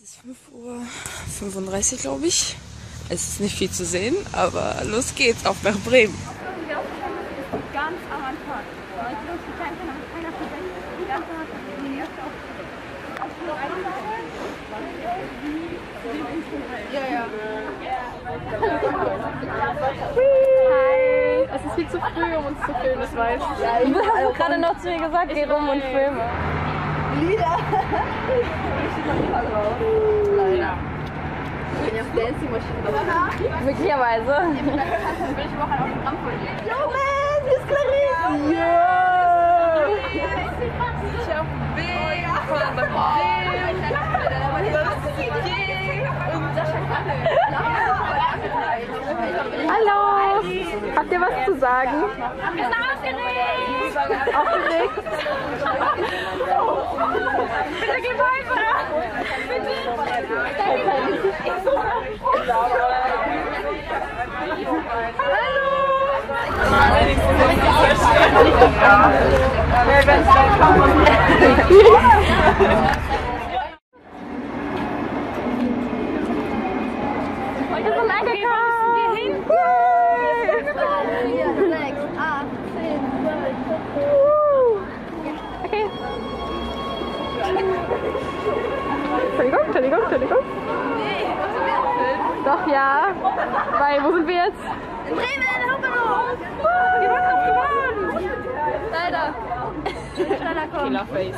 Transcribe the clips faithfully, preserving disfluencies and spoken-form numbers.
ist fünf Uhr fünfunddreißig, glaube ich. Es ist nicht viel zu sehen, aber los geht's, auf nach Bremen. Ganz am Anfang. Als wir uns getrennt haben, haben keiner vergessen. Die ganze Zeit die erste auf Ja, ja. Hi. Es ist viel zu früh, um uns zu filmen, das weißt du. Ja, du hast gerade noch zu mir gesagt, geh rum und filme. Lieder. Leider. Ich bin auf Dancing-Maschine. Möglicherweise. Ich will ich auch ein Autogramm von dir. Yo, man, hier ist Clarice. Ja. Ich hab mega von beim Hallo. Habt ihr was zu sagen? Wir sind aufgeregt. Aufgeregt? Bitte geh weiter. Entschuldigung, Entschuldigung, Entschuldigung. Nee, doch, ja. Weil, wo sind wir jetzt? In Bremen, Hauptbahnhof. Wir waren drauf gewartet. Leider. Schneller kommen. Killerface.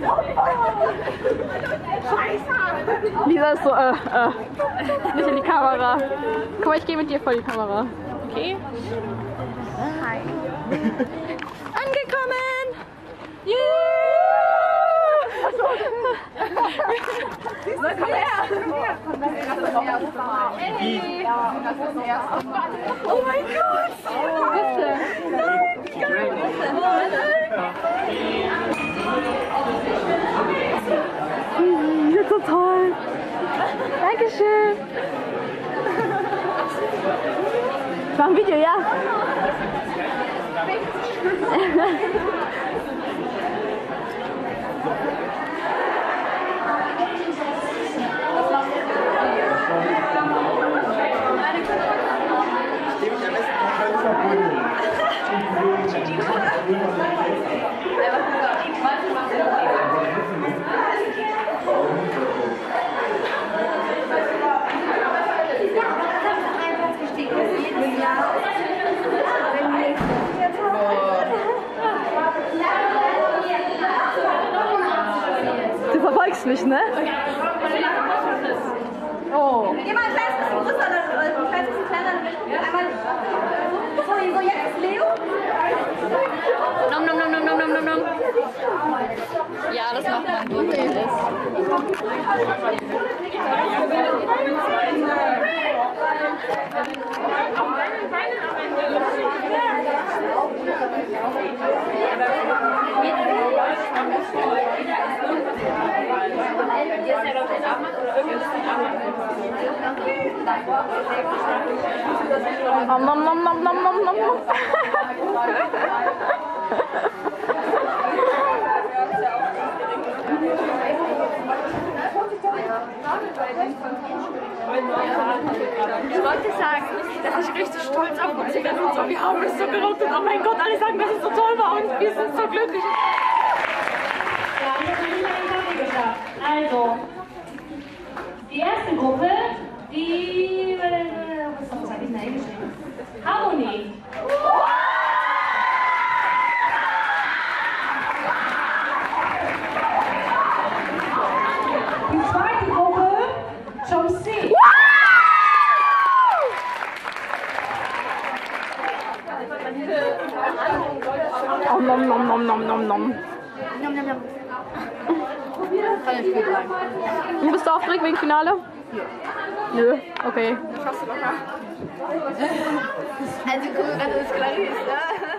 Scheiße. Lisa ist so, äh, äh. Nicht in die Kamera. Guck mal, ich gehe mit dir vor die Kamera. Okay. Hi. Angekommen. Yeah. So, komm her! Hey. Oh mein Gott! Bitte! Ja, so toll! Dankeschön! Ich mach ein Video, ja? Du verfolgst mich, ne? Oh. Geh mal ein kleines bisschen größer, ein kleines bisschen kleiner. Einmal. So, so jetzt ist Leo. Nom, nom, nom, nom, nom, nom, nom, nom. Ja, das macht man gut, ey, das. Nom, nom, nom, nom, nom, nom, nom. Ich wollte sagen, dass ich richtig stolz auf uns bin und so, wir haben es so gerockt und oh mein Gott, alle sagen, dass es so toll war und wir sind so glücklich. Ja, wir haben nicht eine geschafft. Also, die erste Gruppe, die, was habe ich denn eingeschrieben? Harmonie. Die zweite Gruppe, Choom-C. Oh, nom, nom, nom, nom, nom, nom. Du bist du aufgeregt wegen Finale? Ja. Nö, okay. Das schaffst du locker. Also guck mal, das ist Clarice, ja?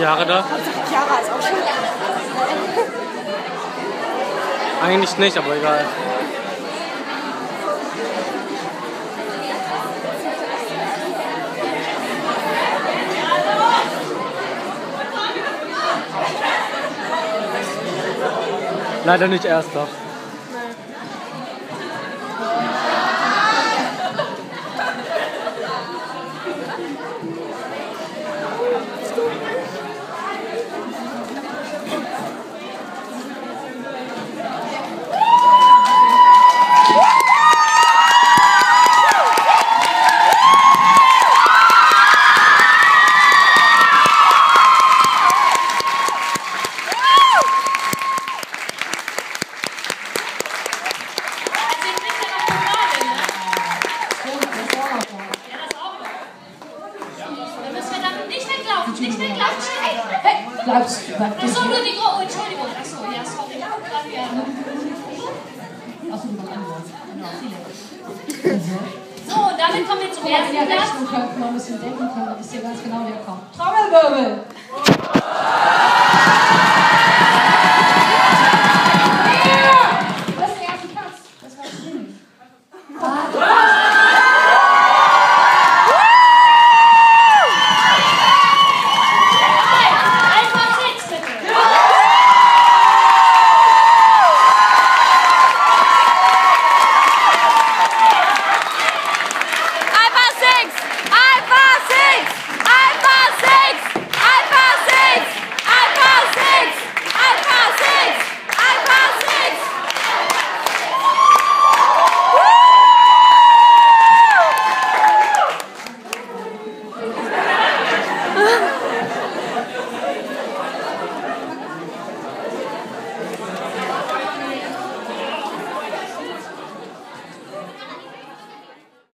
Chiara da? Chiara ist auch schon. Eigentlich nicht, aber egal. Leider nicht Erster. Nicht weglaufen, schnell! Hey, bleibst du, bleibst du. Achso, nur die Gruppe, Entschuldigung. Achso, ja, sorry. Achso, du machst Antwort. Genau, viele. So, damit kommen wir zum ersten Platz. Ja, wenn ihr rechnen könnt, mal ein bisschen denken könnt, dann wisst ihr ganz genau, wer kommt. Trommelwirbel!